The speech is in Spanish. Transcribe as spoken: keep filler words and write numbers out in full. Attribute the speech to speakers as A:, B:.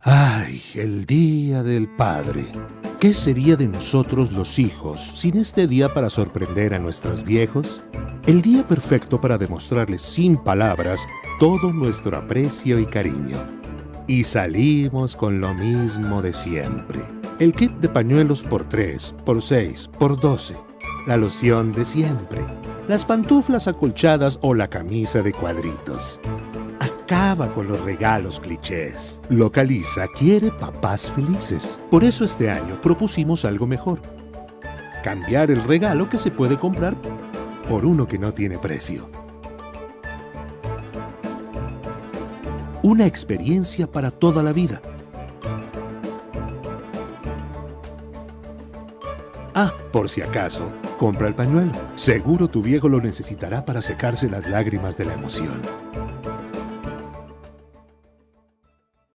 A: Ay, el Día del Padre. ¿Qué sería de nosotros los hijos sin este día para sorprender a nuestros viejos? El día perfecto para demostrarles sin palabras todo nuestro aprecio y cariño. Y salimos con lo mismo de siempre. El kit de pañuelos por tres, por seis, por doce. La loción de siempre. Las pantuflas acolchadas o la camisa de cuadritos. Acaba con los regalos clichés. Localiza quiere papás felices. Por eso este año propusimos algo mejor. Cambiar el regalo que se puede comprar por uno que no tiene precio. Una experiencia para toda la vida. Ah, por si acaso, compra el pañuelo. Seguro tu viejo lo necesitará para secarse las lágrimas de la emoción.